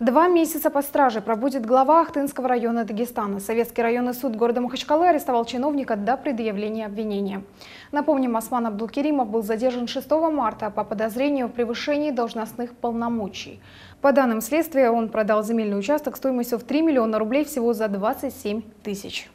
2 месяца под стражей пробудет глава Ахтынского района Дагестана. Советский районный суд города Махачкалы арестовал чиновника до предъявления обвинения. Напомним, Осман Абдулкеримов был задержан 6 марта по подозрению в превышении должностных полномочий. По данным следствия, он продал земельный участок стоимостью в 3 миллиона рублей всего за 27 тысяч.